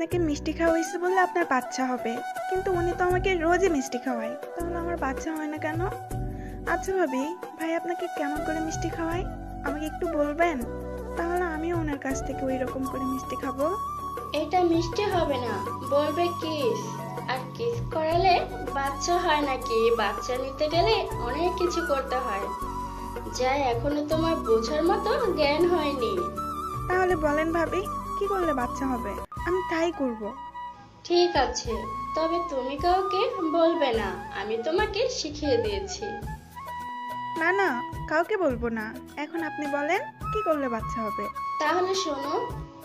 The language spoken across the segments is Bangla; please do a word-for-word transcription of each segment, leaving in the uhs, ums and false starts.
আপনাকে মিষ্টি খাওয়া হয়েছে বললে আপনার বাচ্চা হবে, কিন্তু উনি তো আমাকে রোজই মিষ্টি খাওয়ায়, তাহলে আমার বাচ্চা হয় না কেন? আচ্ছা ভাবি, ভাই আপনাকে কেমন করে মিষ্টি খাওয়ায় আমাকে একটু বলবেন? তাহলে আমিও ওনার কাছ থেকে ওই রকম করে মিষ্টি খাবো। এটা মিষ্টি হবে না, বলবে কিস। আর কিস করালে বাচ্চা হয় নাকি? বাচ্চা নিতে গেলে অনেক কিছু করতে হয়, যা এখনো তোমার বোঝার মতো জ্ঞান হয়নি। তাহলে বলেন ভাবি, কি করলে বাচ্চা হবে? আমি তাই করব। ঠিক আছে, তবে তুমি কাউকে বলবে না, আমি তোমাকে শিখিয়ে দিয়েছি। না না, কাউকে বলবো না। এখন আপনি বলেন কি করলে বাচ্চা হবে। তাহলে শোনো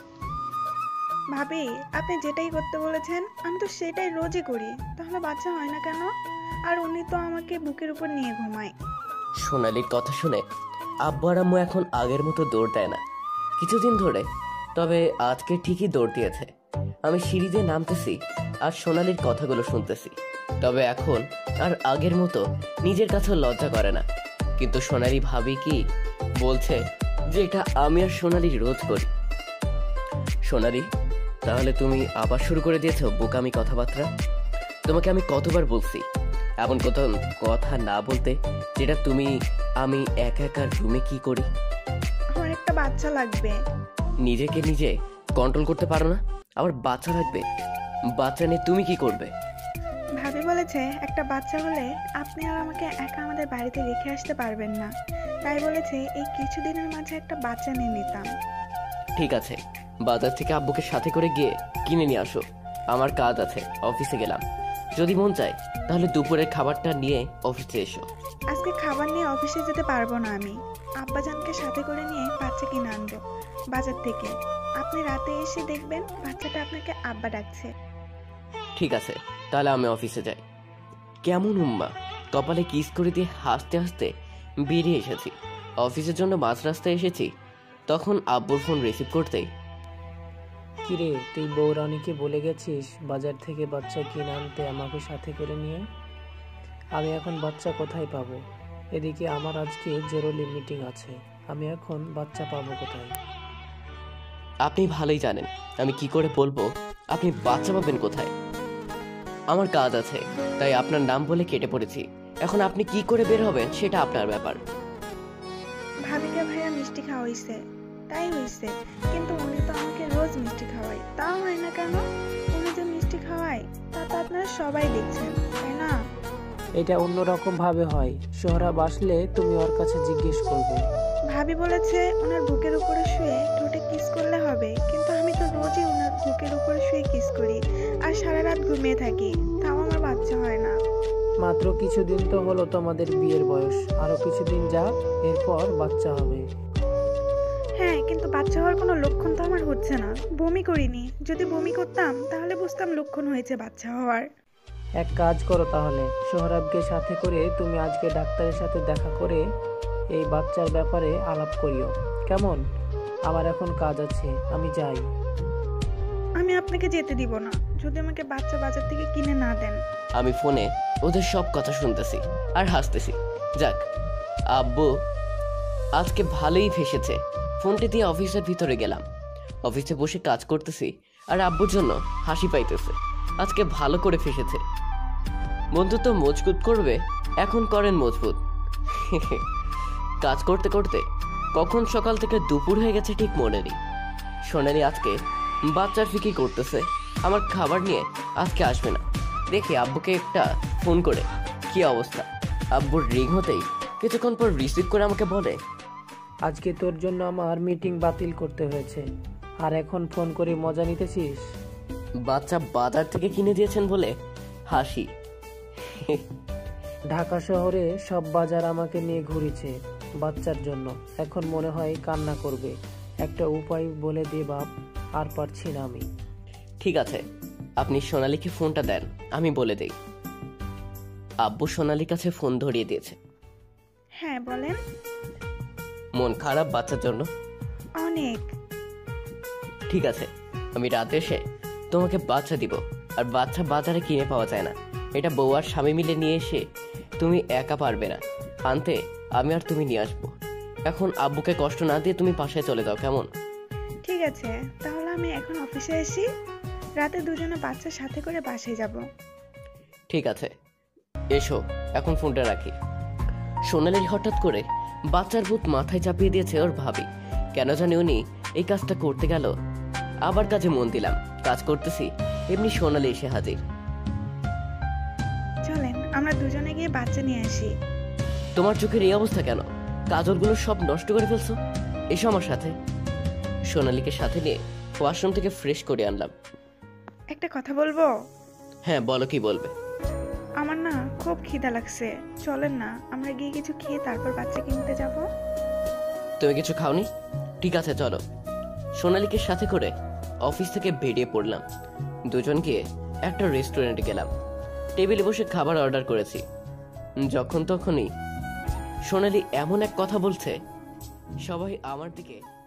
ভাবি, আপনি যেটাই করতে বলেছেন আমি তো সেটাই রোজই করি, তাহলে বাচ্চা হয় না কেন? আর উনি তো আমাকে বুকের উপর নিয়ে ঘুমায়। সোনালির কথা শুনে আব্বু আর আম্মু এখন আগের মতো দৌড় দেয় না কিছুদিন ধরে, তবে আজকে ঠিকই দৌড় দিয়েছে। আমি সিঁড়ি দিয়ে নামতেছি আর সোনালির কথাগুলো শুনতেছি, তবে এখন আর আগের মতো নিজের কাছেও লজ্জা করে না। কিন্তু সোনালি ভাবি কি বলছে যে এটা আমি আর সোনালি রোজ করি। সোনালি, তাহলে তুমি আবার শুরু করে দিয়েছো বোকামি কথাবার্তা। তোমাকে আমি কতবার বলছি এমন কত কথা না বলতে, যেটা তুমি আমি একা একা রুমে কি করি। আমার একটা বাচ্চা লাগবে। নিজেকে নিজে কন্ট্রোল করতে পারো না, আবার বাচ্চা লাগবে? বাচ্চা নিয়ে তুমি কি করবে? ভাবি বলেছে একটা বাচ্চা হলে আপনি আর আমাকে একা আমাদের বাড়িতে রেখে আসতে পারবেন না, তাই বলেছে এই কিছুদিনের মাঝে একটা বাচ্চা নিয়ে নিতাম। ঠিক আছে, বাজার থেকে আব্বুকে সাথে করে গিয়ে কিনে নিয়ে আসো। আমার কাজ আছে, অফিসে গেলাম। যদি মন চায় তাহলে দুপুরের খাবারটা নিয়ে অফিসে এসো। আজকে খাবার নিয়ে অফিসে যেতে পারবো না আমি। আব্বাজানকে সাথে করে নিয়ে বাচ্চা কিনে আনবো বাজার থেকে। আপনি রাতে এসে দেখবেন বাচ্চাটা আপনাকে আব্বা ডাকছে। ঠিক আছে, তাহলে আমি অফিসে যাই। কেমন উম্মা, কপালে কিস করে দিয়ে হাসতে হাসতে বেরিয়ে এসেছি। অফিসের জন্য মাঝ রাস্তায় এসেছি, তখন আব্বুর ফোন রিসিভ করতেই, কিরে, তুই বৌরানীকে বলে গেছিস বাজার থেকে বাচ্চা কিনে আনতে আমাকে সাথে করে নিয়ে? আমি এখন বাচ্চা কোথায় পাবো? এদিকে আমার আজকে জরুরি মিটিং আছে, আমি এখন বাচ্চা পাবো কোথায়? আপনি ভালোই জানেন আমি কি করে বলবো আপনি বাচ্চা পাবেন কোথায়। আমার কাজ আছে, তাই আপনার নাম বলে কেটে পড়েছি। এখন আপনি কি করে বের হবেন সেটা আপনার ব্যাপার। ভাবিকে ভাইয়া মিষ্টি খাওয়াইছে, তাই হয়েছে, কিন্তু উনি তো আমাকে রোজ মিষ্টি খাওয়ায়, তাও হয় না কেন? উনি যে মিষ্টি খাওয়ায় তা তো আপনারা সবাই দেখছেন, তাই না? এটা অন্যরকম ভাবে হয়, সোহরাব আসলে তুমি ওর কাছে জিজ্ঞেস করবে। ভাবি বলেছে ওনার বুকের উপরে শুয়ে ঠোঁটে কিস করলে হবে, কিন্তু আমি তো রোজই ওনার বুকের উপরে শুয়ে কিস করি আর সারা রাত ঘুমিয়ে থাকি, তাও আমার বাচ্চা হয় না। মাত্র কিছুদিন তো হলো তোমাদের বিয়ের বয়স, আরো কিছুদিন যাক, এরপর বাচ্চা হবে। হ্যাঁ, কিন্তু বাচ্চা হওয়ার কোনো লক্ষণ তো আমার হচ্ছে না। বমি করিনি, যদি বমি করতাম তাহলে বুঝতাম লক্ষণ হয়েছে বাচ্চা হওয়ার। এক কাজ করো তাহলে, সোহরাবকে সাথে করে তুমি আজকে ডাক্তারের সাথে দেখা করে এই বাচ্চার ব্যাপারে আলাপ করিও, কেমন? আমার এখন কাজ আছে, আমি যাই। আমি আপনাকে যেতে দিব না যদি আমাকে বাচ্চা বাজার থেকে কিনে না দেন। আমি ফোনে ওদের সব কথা শুনতেছি আর হাসতেছি। যাক, আব্বু আজকে ভালোই ফেসেছে। ফোনটি দিয়ে অফিসের ভিতরে গেলাম। অফিসে বসে কাজ করতেছি আর আব্বুর জন্য হাসি পাইতেছে। আজকে ভালো করে ফেসেছে। বন্ধুত্ব মজবুত করবে, এখন করেন মজবুত। কাজ করতে করতে কখন সকাল থেকে দুপুর হয়ে গেছে ঠিক মনে নেই। সোনালি আজকে বাচ্চার ফিকি করতেছে, আমার খাবার নিয়ে আজকে আসবে না। দেখি আব্বুকে একটা ফোন করে কি অবস্থা। আব্বুর রিং হতেই কিছুক্ষণ পর রিসিভ করে আমাকে বলে, আজকে তোর জন্য আমার মিটিং বাতিল করতে হয়েছে, আর এখন ফোন করে মজা নিতেছিস? বাচ্চা বাজার থেকে কিনে দিয়েছেন বলে হাসি। ঢাকা শহরে সব বাজার আমাকে নিয়ে ঘুরেছে বাচ্চার জন্য, এখন মনে হয় কান্না করবে। একটা উপায় বলে দে বাপ, আর পারছি না আমি। ঠিক আছে, আপনি সোনালীকে ফোনটা দেন, আমি বলে দেই। আব্বু সোনালীর কাছে ফোন ধরিয়ে দিয়েছে। হ্যাঁ বলেন। মন খারাপ বাচ্চার জন্য? অনেক। ঠিক আছে, আমি রাতে এসে তোমাকে বাচ্চা দিব। আর বাচ্চা বাজারে কিনে পাওয়া যায় না, এটা বউ আর স্বামী মিলে নিয়ে এসে তুমি একা পারবে না আনতে, আমি আর তুমি নিয়ে আসবো। এখন আব্বুকে কষ্ট না দিয়ে তুমি পাশে চলে যাও, কেমন? ঠিক আছে, তাহলে আমি এখন অফিসে আসি। রাতে দুজনে বাচ্চা সাথে করে বাসায় যাব। ঠিক আছে, এসো এখন ফোনটা রাখি। সোনালির হঠাৎ করে বাচ্চার ভূত মাথায় চাপিয়ে দিয়েছে ওর ভাবি। কেন জানি উনি এই কাজটা করতে গেল। আবার কাজে মন দিলাম, কাজ করতেছি, এমনি সোনালি এসে হাজির। চলেন আমরা দুজনে গিয়ে বাচ্চা নিয়ে আসি। তোমার চোখের এই অবস্থা কেন? কাজলগুলো সব নষ্ট করে ফেলছো। এসো আমার সাথে। সোনালীকে সাথে নিয়ে ওয়াশরুম থেকে ফ্রেশ করে আনলাম। একটা কথা বলবো? হ্যাঁ বলো, কি বলবে? আমার না খুব খিদা লাগছে, চলেন না আমরা গিয়ে কিছু খেয়ে তারপর বাচ্চা কিনতে যাব। তুমি কিছু খাওনি? ঠিক আছে চলো। সোনালীকে সাথে করে অফিস থেকে বেরিয়ে পড়লাম। দুজন গিয়ে একটা রেস্টুরেন্টে গেলাম। টেবিলে বসে খাবার অর্ডার করেছি। যখন তখনই সোনালী এমন এক কথা বলছে, সবাই আমার দিকে